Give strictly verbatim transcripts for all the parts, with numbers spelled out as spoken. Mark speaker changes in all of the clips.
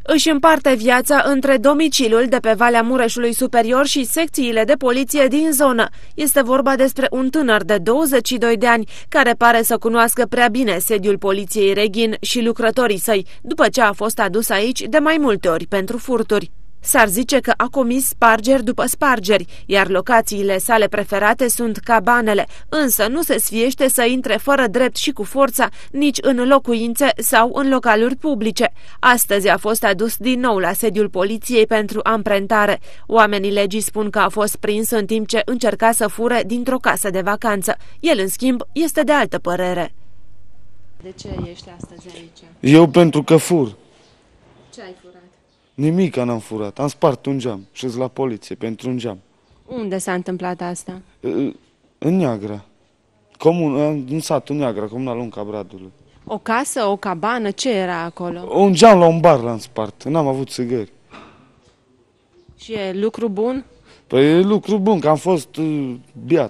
Speaker 1: Își împarte viața între domiciliul de pe Valea Mureșului Superior și secțiile de poliție din zonă. Este vorba despre un tânăr de douăzeci și doi de ani care pare să cunoască prea bine sediul poliției Reghin și lucrătorii săi, după ce a fost adus aici de mai multe ori pentru furturi. S-ar zice că a comis spargeri după spargeri, iar locațiile sale preferate sunt cabanele, însă nu se sfiește să intre fără drept și cu forța nici în locuințe sau în localuri publice. Astăzi a fost adus din nou la sediul poliției pentru amprentare. Oamenii legii spun că a fost prins în timp ce încerca să fure dintr-o casă de vacanță. El, în schimb, este de altă părere.
Speaker 2: De ce ești astăzi aici?
Speaker 3: Eu pentru că fur.
Speaker 2: Ce ai furat?
Speaker 3: Nimic n-am furat. Am spart un geam și la poliție pentru un geam.
Speaker 2: Unde s-a întâmplat asta?
Speaker 3: În Neagra. Comun, în satul Neagra, comuna Lunca Bradului.
Speaker 2: O casă, o cabană? Ce era acolo?
Speaker 3: Un geam la un bar l-am spart. N-am avut țigări.
Speaker 2: Și e lucru bun?
Speaker 3: Păi e lucru bun, că am fost uh, biat.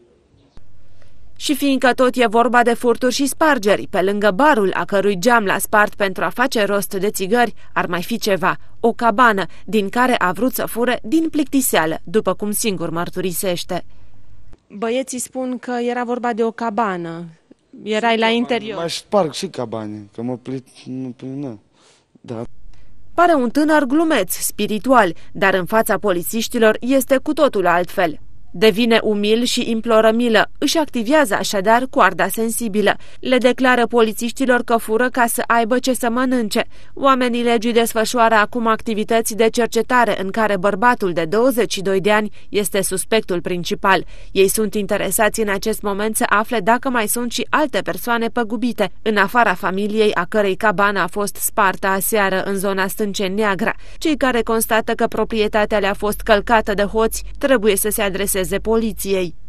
Speaker 1: Și fiindcă tot e vorba de furturi și spargeri, pe lângă barul a cărui geam l-a spart pentru a face rost de țigări, ar mai fi ceva, o cabană, din care a vrut să fure din plictiseală, după cum singur mărturisește.
Speaker 2: Băieții spun că era vorba de o cabană. Erai la interior.
Speaker 3: Mai sparg și cabane, că mă plit... Nu, da.
Speaker 1: Pare un tânăr glumeț, spiritual, dar în fața polițiștilor este cu totul altfel. Devine umil și imploră milă, își activează așadar coarda sensibilă. Le declară polițiștilor că fură ca să aibă ce să mănânce. Oamenii legii desfășoară acum activități de cercetare în care bărbatul de douăzeci și doi de ani este suspectul principal. Ei sunt interesați în acest moment să afle dacă mai sunt și alte persoane păgubite, în afara familiei a cărei cabană a fost spartă aseară în zona Stânceni-Neagra. Cei care constată că proprietatea le-a fost călcată de hoți trebuie să se adreseze poliției.